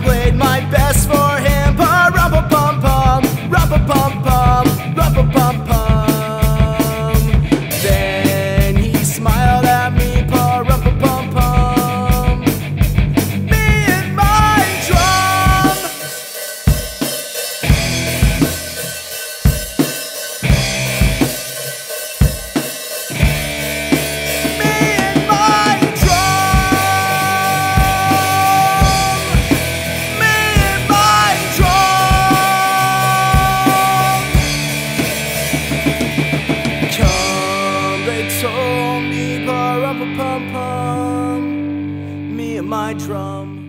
played my best for him. Pa-rum-pa-pum-pum, rum-pa-pum-pum, rum-pa-pum-pum. Then he smiled at me, pa-rum-pa-pum-pum. Me and my drum. Me and my drum. Me and my drum. Come, they told me, pa-rum-pa-pum-pum. Me and my drum.